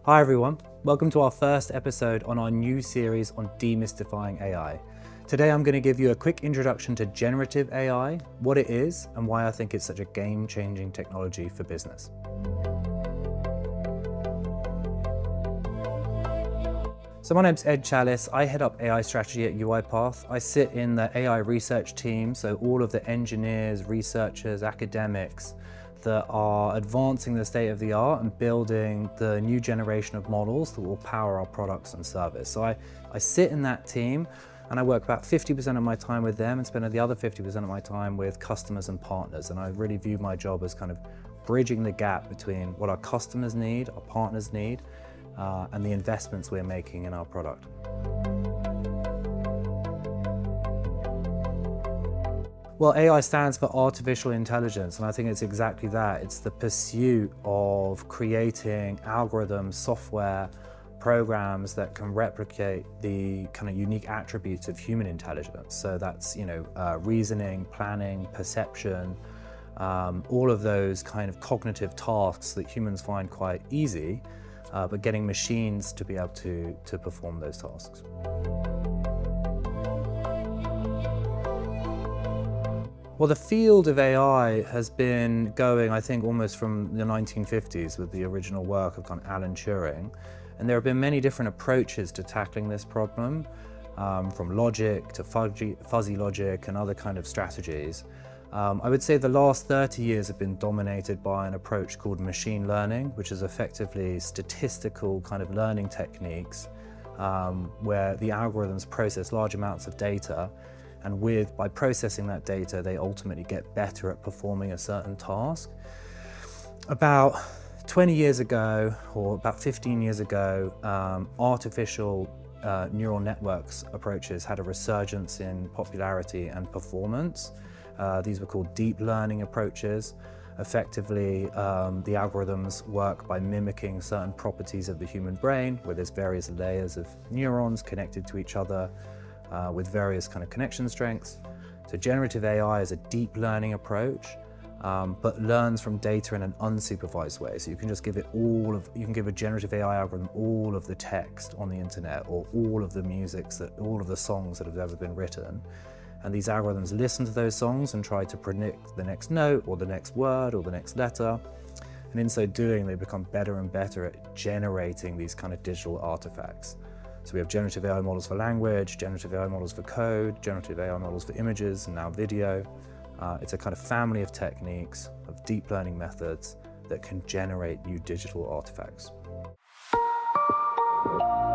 Hi everyone, welcome to our first episode on our new series on demystifying AI. Today I'm going to give you a quick introduction to generative AI, what it is, and why I think it's such a game-changing technology for business. So my name's Ed Challis. I head up AI Strategy at UiPath. I sit in the AI research team, so all of the engineers, researchers, academics that are advancing the state of the art and building the new generation of models that will power our products and service. So I sit in that team and I work about 50% of my time with them and spend the other 50% of my time with customers and partners. And I really view my job as kind of bridging the gap between what our customers need, our partners need, and the investments we're making in our product. Well, AI stands for artificial intelligence, and I think it's exactly that. It's the pursuit of creating algorithms, software, programs that can replicate the kind of unique attributes of human intelligence. So that's, reasoning, planning, perception, all of those kind of cognitive tasks that humans find quite easy, but getting machines to be able to perform those tasks. Well, the field of AI has been going, I think, almost from the 1950s with the original work of kind of Alan Turing. And there have been many different approaches to tackling this problem, from logic to fuzzy logic and other kind of strategies. I would say the last 30 years have been dominated by an approach called machine learning, which is effectively statistical kind of learning techniques where the algorithms process large amounts of data, and by processing that data, they ultimately get better at performing a certain task. About 20 years ago, or about 15 years ago, artificial neural networks approaches had a resurgence in popularity and performance. These were called deep learning approaches. Effectively, the algorithms work by mimicking certain properties of the human brain, where there's various layers of neurons connected to each other with various kind of connection strengths. So generative AI is a deep learning approach, but learns from data in an unsupervised way. So you can just give it you can give a generative AI algorithm all of the text on the internet, or all of the all of the songs that have ever been written. And these algorithms listen to those songs and try to predict the next note, or the next word, or the next letter. And in so doing, they become better and better at generating these kind of digital artifacts. So we have generative AI models for language, generative AI models for code, generative AI models for images, and now video. It's a kind of family of techniques, of deep learning methods that can generate new digital artifacts.